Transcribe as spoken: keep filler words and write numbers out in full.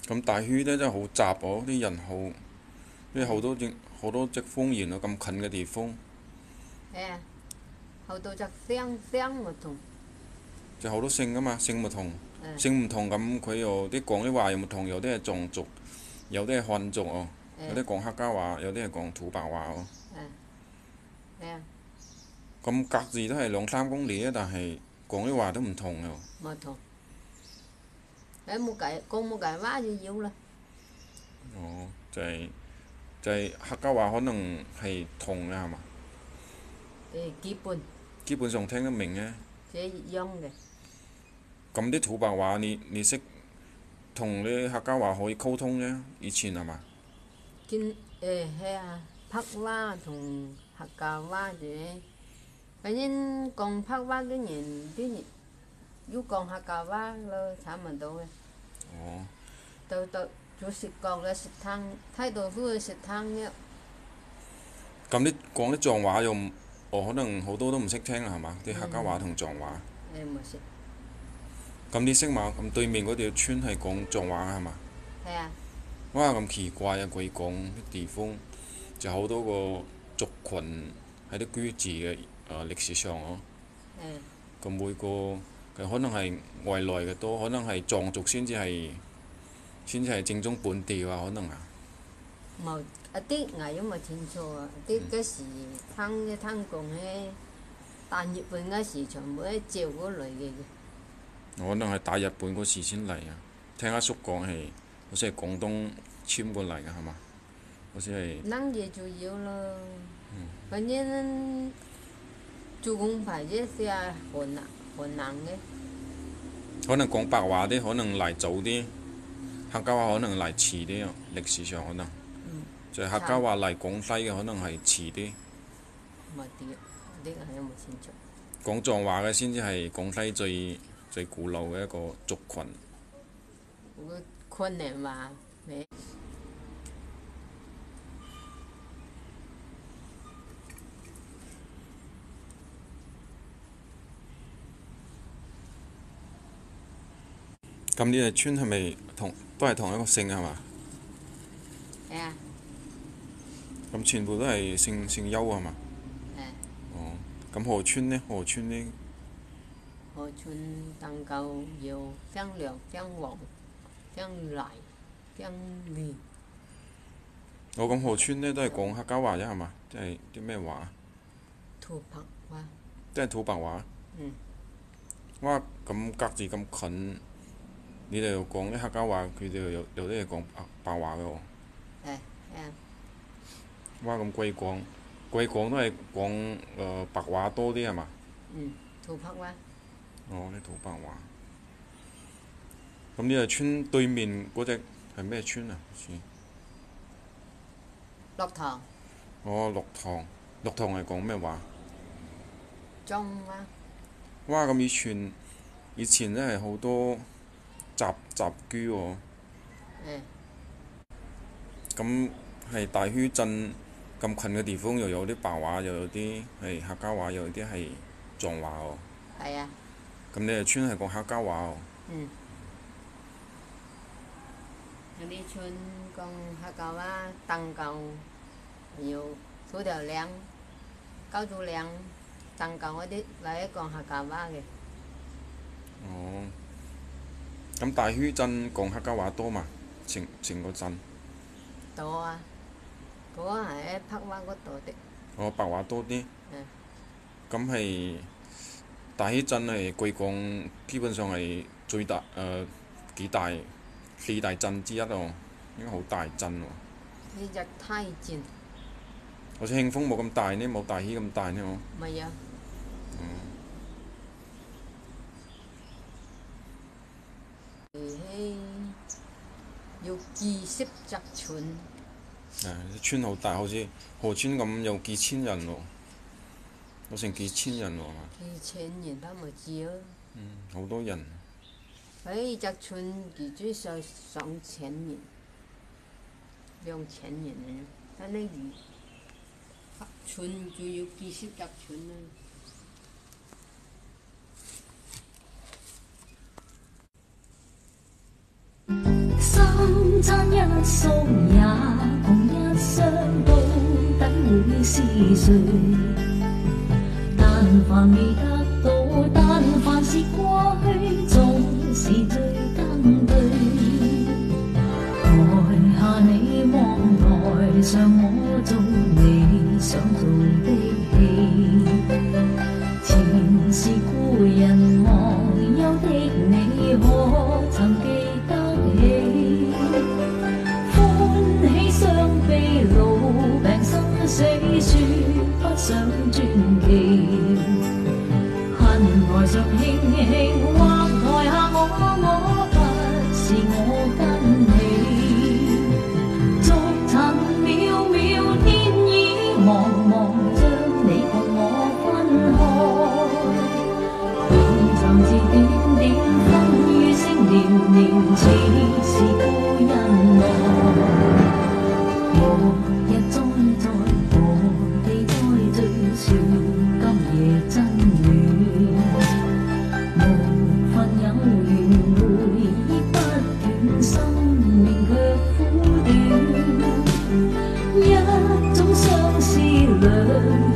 咁大圈咧真係好雜哦，啲人好，因為好多隻好多隻風源啊，咁近嘅地方， 係啊，好多隻聲聲唔同。 就好多姓噶嘛，姓唔同， 誒姓唔同咁佢又啲講啲話又唔同，有啲係藏族，有啲係漢族哦，有啲誒講客家話，有啲係講土白話哦。 誒係啊， 咁隔住都係兩三公里啊，但係講啲話都唔同嘅。 唔同。誒冇計，講冇計話就要啦。 哦，就係、就係、客家話可能係同嘅係嘛？ 誒基本基本上聽得明嘅。 這樣嘅。 咁啲土白話你你識同啲客家話可以溝通啫，以前係嘛？ 見誒係啊，拍話同客家話嘅，反正講拍話嘅人啲人要講客家話咯，差唔多嘅。 哦， 到到做食講嘅食湯，睇到都係食湯嘅。 咁啲講啲藏話又唔哦，可能好多都唔識聽啦係嘛？啲客家話同藏話。 誒冇食。 咁你識嘛？咁對面嗰條村係講藏話係嘛？ 係啊。 哇！咁奇怪啊！貴港啲地方就好多個族群喺度居住嘅，誒、呃、歷史上哦。 誒咁每個佢可能係外來嘅多，可能係藏族先至係先至係正宗本地話，可能啊。 冇一啲我都冇清楚啊！啲嗰時聽嘅聽講咧，大日本嗰時全部都照嗰類嘅。 可能係打日本嗰時先嚟啊！聽阿叔講係好似係廣東遷過嚟嘅係嘛？好似係。 諗嘢就要咯，反正做工牌啫，係啊，河南河南嘅。 可能講白話啲，可能嚟早啲；客家話可能嚟遲啲啊。歷史上可能， 嗯， 就係客家話嚟廣西嘅，可能係遲啲。 冇啲，呢個係都冇清楚。 講藏話嘅先至係廣西最最古老嘅一個族群。 我昆明話咩？ 咁呢條村係咪同都係同一個姓係嘛？ 係啊。 咁全部都係姓姓邱係嘛？ 誒。 哦，咁河村呢？河村呢？ 河村登舊有張良、張王、張賴、張連。 我咁河村呢都係講客家話啫係嘛？即係啲咩話？ 土白話。 即係土白話。 嗯。 哇！咁隔住咁近，你哋又講啲客家話，佢哋又有有啲係講白白話嘅喎。 誒係啊。 哇！咁貴廣，貴廣都係講誒白話多啲係嘛？ 嗯，土白話。 哦，啲土白話。咁呢個村對面嗰隻係咩村啊？好似。 落堂。 哦，六塘，六塘係講咩話？ 中啊。 哇！咁以前以前真係好多雜雜居喎。 誒。 咁係大墟鎮咁近嘅地方，又有啲白話，又有啲係客家話，又有啲係藏話喎。 係啊。 咁你哋村係講客家話喎。 嗯。我哋村講客家話，登舊要土條嶺、高祖嶺、登舊嗰啲嚟講客家話嘅。 哦。咁大墟鎮講客家話多嘛？成成個鎮。 多啊！嗰個係喺北灣嗰度的。 哦，白話多啲。 嗯。 咁係大墟鎮係貴港基本上係最大誒、呃、幾大四大鎮之一喎，應該好大鎮喎。 呢隻太賤。 好似慶豐冇咁大呢，冇大墟咁大呢喎。 咪有。誒要幾十隻村。 誒、村好大，好似河村咁有幾千人喎，有成幾千人喎嘛。 幾千人都冇知啊！ 嗯，好多人。 誒隻村佢最少上千人，兩千人啊！但係佢村就有幾十隻村啊。 餐一宿也共一雙到底會是誰？但凡未得到，但凡是過去，總是最登對。台下你望，台上我做你想做的戲。前是故人忘憂的你，可曾記得起？歡喜傷悲老病生死，說不上傳奇。恨台上輕輕，或台下我我不是我跟你。逐塵渺渺，天意茫茫，將你共我分開。長長字點點，分於星年年，似是故人來。何日再在，何地再聚，說今夜真暖。無份有緣，回憶不斷，生命卻苦短。一種相思，兩